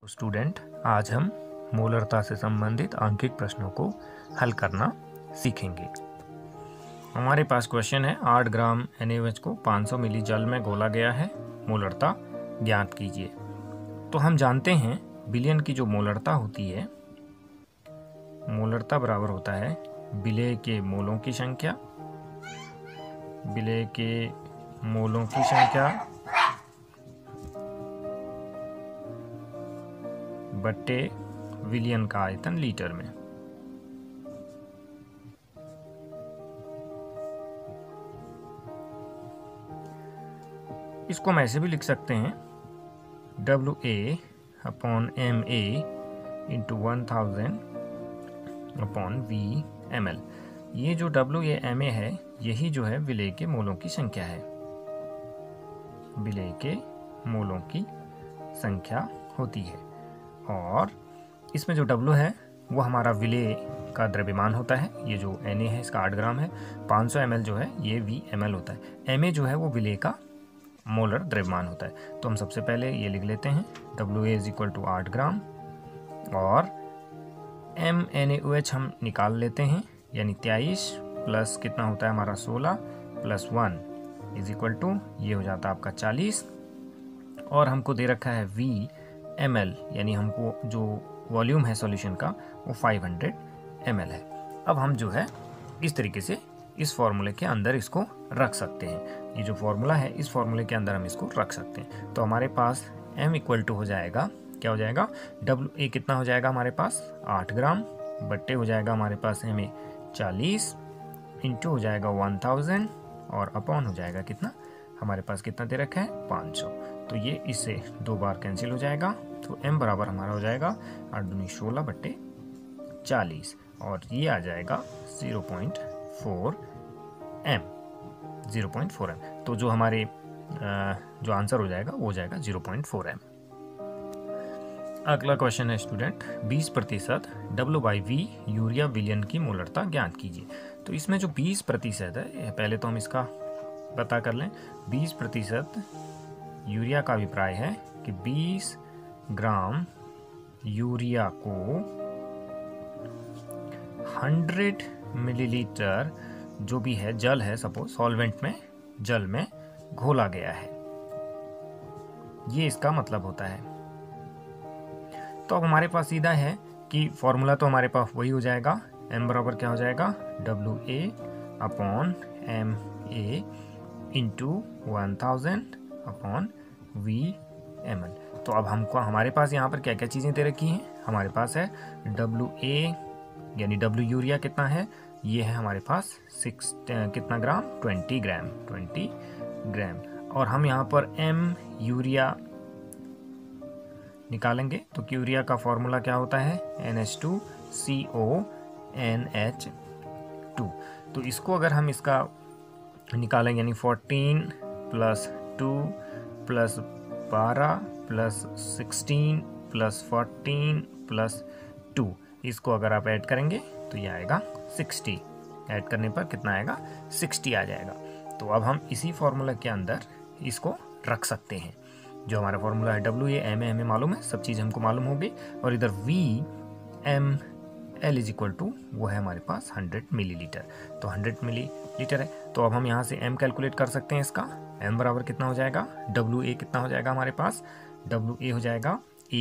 Student, आज हम मोलरता से संबंधित आंकिक प्रश्नों को हल करना सीखेंगे। हमारे पास क्वेश्चन है 8 ग्राम NaOH को 500 मिली जल में घोला गया है, मोलरता ज्ञात कीजिए। तो हम जानते हैं विलयन की जो मोलरता होती है, मोलरता बराबर होता है विलेय के मोलों की संख्या, विलेय के मोलों की संख्या बट्टे विलयन का आयतन लीटर में। इसको हम ऐसे भी लिख सकते हैं WA/MA इंटू 1000 अपॉन VmL। ये जो WA/MA है, यही जो है विलेय के मोलों की संख्या है, विलेय के मोलों की संख्या होती है। और इसमें जो W है वो हमारा विलेय का द्रव्यमान होता है। ये जो Na है इसका 8 ग्राम है, 500 ml जो है ये VmL होता है। Ma जो है वो विलेय का मोलर द्रव्यमान होता है। तो हम सबसे पहले ये लिख लेते हैं WA = 8 ग्राम और MNaOH हम निकाल लेते हैं, यानी 23 प्लस कितना होता है हमारा 16 प्लस 1 = ये हो जाता है आपका 40। और हमको दे रखा है VmL, यानी हमको जो वॉल्यूम है सॉल्यूशन का वो 500 ml है। अब हम जो है इस तरीके से इस फॉर्मूले के अंदर इसको रख सकते हैं। ये जो फॉर्मूला है इस फॉर्मूले के अंदर हम इसको रख सकते हैं। तो हमारे पास M = हो जाएगा, क्या हो जाएगा, WA कितना हो जाएगा हमारे पास 8 ग्राम बट्टे हो जाएगा हमारे पास MA 40 इंटू हो जाएगा 1000 और अपॉन हो जाएगा कितना, हमारे पास कितना दे रखा है 500। तो ये इससे 2 बार कैंसिल हो जाएगा। तो M बराबर हमारा हो जाएगा 8 दूनी 16 बट्टे 40 और ये आ जाएगा 0.4 M। तो जो हमारे जो आंसर हो जाएगा वो हो जाएगा 0.4 M। अगला क्वेश्चन है स्टूडेंट, 20% W/V यूरिया विलयन की मोलरता ज्ञात कीजिए। तो इसमें जो 20% है, पहले तो हम इसका पता कर लें। 20% यूरिया का अभिप्राय है कि 20 ग्राम यूरिया को 100 मिलीलीटर जो भी है जल है, सपोज सॉल्वेंट में जल में घोला गया है, ये इसका मतलब होता है। तो अब हमारे पास सीधा है कि फॉर्मूला तो हमारे पास वही हो जाएगा, M बराबर क्या हो जाएगा WA/MA इंटू 1000 अपॉन VmL। तो अब हमको हमारे पास यहाँ पर क्या क्या चीज़ें दे रखी हैं, हमारे पास है WA यानी W यूरिया कितना है, ये है हमारे पास कितना ग्राम 20 ग्राम। और हम यहाँ पर M यूरिया निकालेंगे। तो यूरिया का फॉर्मूला क्या होता है NH2CONH2। तो इसको अगर हम इसका निकालेंगे यानी 14 plus 2 plus 12 plus 16 plus 14 plus 2, इसको अगर आप ऐड करेंगे तो ये आएगा 60। ऐड करने पर कितना आएगा 60 आ जाएगा। तो अब हम इसी फॉर्मूला के अंदर इसको रख सकते हैं। जो हमारा फॉर्मूला है WA/MA हमें मालूम है, सब चीज़ हमको मालूम होगी। और इधर VmL = वो है हमारे पास 100 मिलीलीटर। तो 100 मिलीलीटर है। तो अब हम यहाँ से M कैलकुलेट कर सकते हैं इसका। M बराबर कितना हो जाएगा, WA कितना हो जाएगा हमारे पास, WA हो जाएगा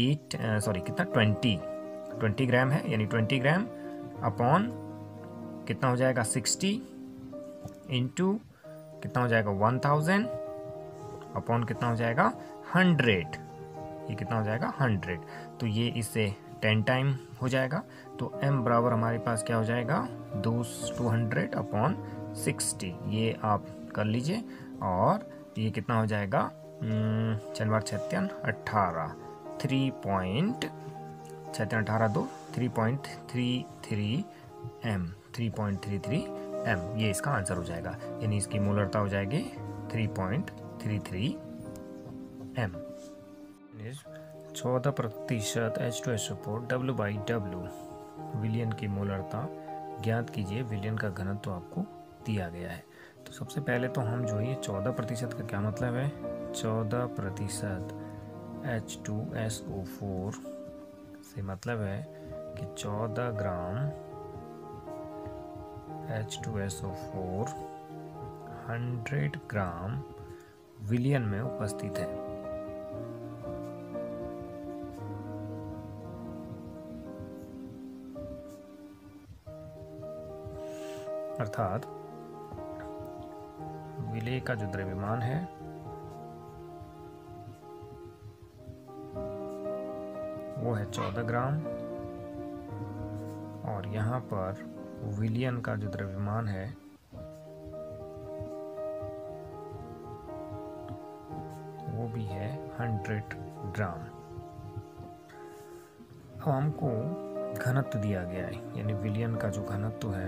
20 ग्राम है, यानी 20 ग्राम अपॉन कितना हो जाएगा 60 इंटू कितना हो जाएगा 1000 अपॉन कितना हो जाएगा 100, ये कितना हो जाएगा 100। तो ये इससे 10 टाइम हो जाएगा। तो M बराबर हमारे पास क्या हो जाएगा 200 अपॉन 60, ये आप कर लीजिए। और ये कितना हो जाएगा 18 3.33 M, 3.33 M, ये इसका आंसर हो जाएगा। यानी इसकी मोलरता हो जाएगी 3.33 M। 14% H2SO4 W/W विलयन की मोलरता ज्ञात कीजिए। विलयन का घनत्व आपको दिया गया है। तो सबसे पहले तो हम जो ये 14% का क्या मतलब है, 14% H2SO4 से मतलब है कि 14 ग्राम H2SO4 100 ग्राम विलियन में उपस्थित है। अर्थात विलेय का जो द्रव्यमान है वो है 14 ग्राम और यहाँ पर विलियन का जो द्रव्यमान है वो भी है 100 ग्राम। अब हमको घनत्व दिया गया है, यानी विलियन का जो घनत्व है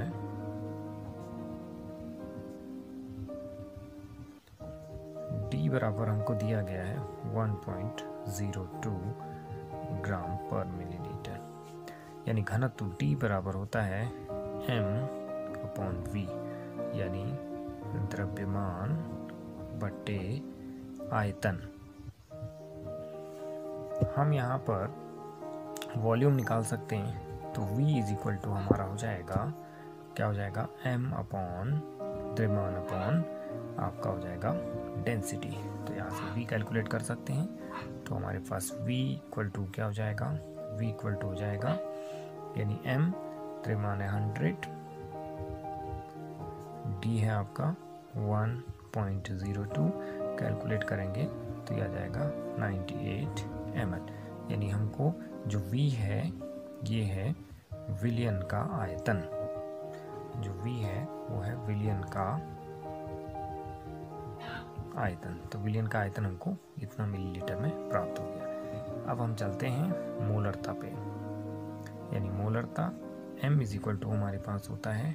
D बराबर हमको दिया गया है 1.02 ग्राम पर मिलीलीटर, यानी घनत्व D बराबर होता है m/v, यानी द्रव्यमान बटे आयतन। हम यहाँ पर वॉल्यूम निकाल सकते हैं, तो v इज इक्वल टू हमारा हो जाएगा, क्या हो जाएगा, m/, द्रव्यमान अपॉन आपका हो जाएगा डेंसिटी। तो यहाँ से v कैलकुलेट कर सकते हैं, तो हमारे पास v इक्वल टू क्या हो जाएगा, v इक्वल टू हो जाएगा, यानी m द्रव्यमान है 100, d है आपका 1.02, कैलकुलेट करेंगे तो यह आ जाएगा 98 ml, यानी हमको जो v है ये है विलियन का आयतन, जो v है वो है विलियन का आयतन। तो विलियन का आयतन हमको इतना मिलीलीटर में प्राप्त हो गया। अब हम चलते हैं मोलरता पे, यानी मोलरता m इज इक्वल टू हमारे पास होता है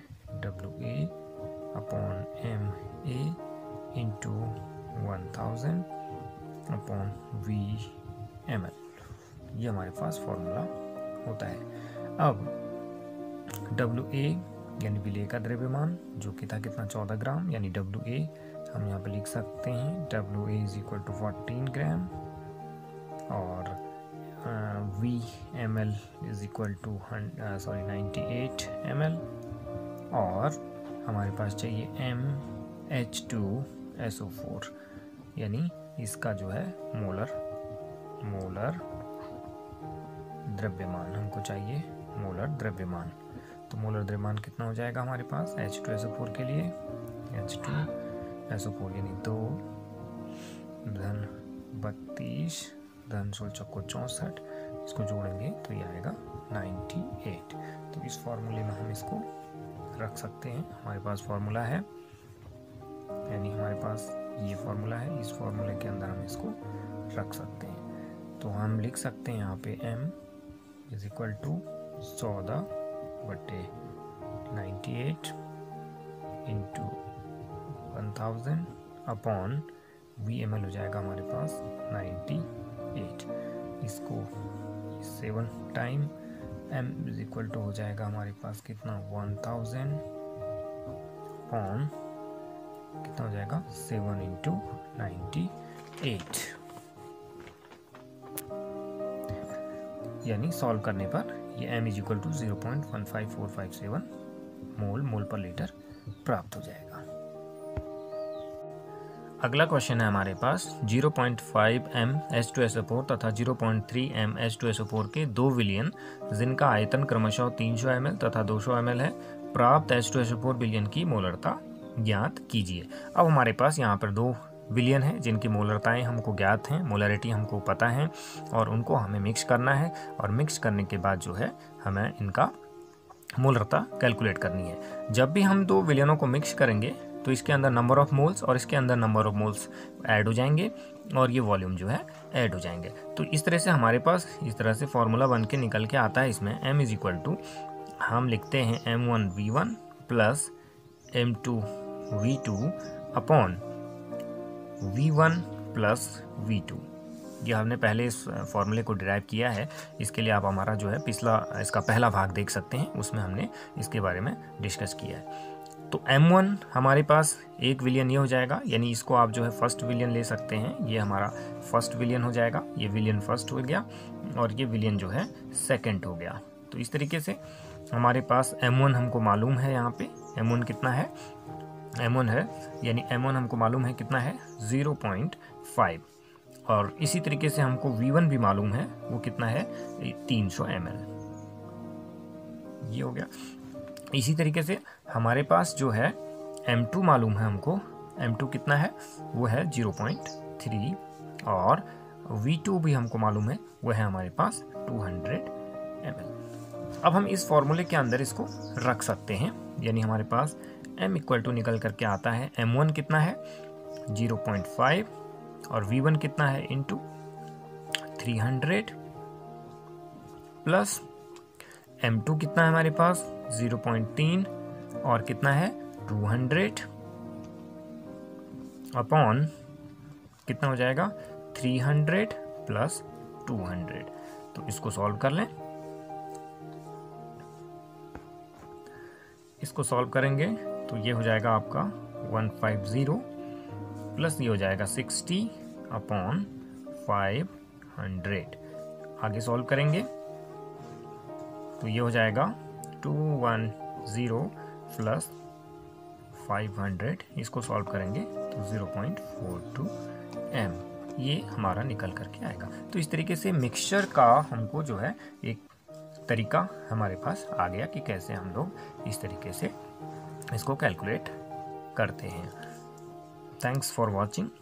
WA/MA इंटू 1000 अपॉन VmL, ये हमारे पास फॉर्मूला होता है। अब WA यानी विलेय का द्रव्यमान जो कि था कितना, 14 ग्राम, यानी WA हम यहाँ पे लिख सकते हैं WA is equal to 14 gram और VmL is equal to 98 ml, और हमारे पास चाहिए MH2SO4, यानी इसका जो है मोलर द्रव्यमान हमको चाहिए, मोलर द्रव्यमान। तो मोलर द्रव्यमान कितना हो जाएगा हमारे पास H2SO4 के लिए, H2SO4 यानी 2 धन 32 धन 16 चौको 64, इसको जोड़ेंगे तो ये आएगा 98। तो इस फॉर्मूले में हम इसको रख सकते हैं, हमारे पास फॉर्मूला है, यानी हमारे पास ये फॉर्मूला है, इस फॉर्मूले के अंदर हम इसको रख सकते हैं। तो हम लिख सकते हैं यहाँ पे m इज इक्वल टू 14 बटे 98 इंटू 1000 अपॉन VmL हो जाएगा हमारे पास 98, इसको 7 time m is equal to हो जाएगा हमारे पास कितना 1000 अपॉन कितना हो जाएगा 7 इंटू 98, यानी सॉल्व करने पर ये m is equal to 0.15457 mole पर लीटर प्राप्त हो जाएगा। अगला क्वेश्चन है हमारे पास 0.5 m H2SO4 तथा 0.3 m H2SO4 के दो विलियन जिनका आयतन क्रमशः 300 ml तथा 200 ml है, प्राप्त H2SO4 विलियन की मोलरता ज्ञात कीजिए। अब हमारे पास यहाँ पर दो विलियन है जिनकी मोलरताएं हमको ज्ञात हैं, मोलरिटी हमको पता है, और उनको हमें मिक्स करना है, और मिक्स करने के बाद जो है हमें इनका मोलरता कैलकुलेट करनी है। जब भी हम दो विलियनों को मिक्स करेंगे तो इसके अंदर नंबर ऑफ मोल्स और इसके अंदर नंबर ऑफ मोल्स ऐड हो जाएंगे और ये वॉल्यूम जो है ऐड हो जाएंगे। तो इस तरह से हमारे पास इस तरह से फॉर्मूला बन के निकल के आता है। इसमें m इज इक्वल टू हम लिखते हैं m1v1 plus m2v2 upon v1 plus v2। ये हमने पहले इस फॉर्मूले को डिराइव किया है, इसके लिए आप हमारा जो है पिछला इसका पहला भाग देख सकते हैं, उसमें हमने इसके बारे में डिस्कस किया है। तो M1 हमारे पास एक विलियन ये हो जाएगा, यानी इसको आप जो है फर्स्ट विलियन ले सकते हैं। ये हमारा फर्स्ट विलियन हो जाएगा, ये विलियन फर्स्ट हो गया और ये विलियन जो है सेकंड हो गया। तो इस तरीके से हमारे पास M1 हमको मालूम है। यहाँ पे M1 कितना है, M1 है, यानी M1 हमको मालूम है कितना है 0.5। और इसी तरीके से हमको V1 भी मालूम है, वो कितना है 300 ml। ये हो गया। इसी तरीके से हमारे पास जो है M2 मालूम है हमको, M2 कितना है, वो है 0.3। और V2 भी हमको मालूम है, वो है हमारे पास 200 ml। अब हम इस फॉर्मूले के अंदर इसको रख सकते हैं, यानी हमारे पास M इक्वल टू निकल करके आता है, M1 कितना है 0.5 और V1 कितना है इंटू 300 प्लस M2 कितना है हमारे पास 0.3 और कितना है 200 अपॉन कितना हो जाएगा 300 प्लस 200। तो इसको सॉल्व कर लें। इसको सॉल्व करेंगे तो ये हो जाएगा आपका 150 प्लस ये हो जाएगा 60 अपॉन 500। आगे सॉल्व करेंगे तो ये हो जाएगा 210 प्लस 500। इसको सॉल्व करेंगे तो 0.42 m ये हमारा निकल करके आएगा। तो इस तरीके से मिक्सचर का हमको जो है एक तरीका हमारे पास आ गया कि कैसे हम लोग इस तरीके से इसको कैलकुलेट करते हैं। Thanks for watching.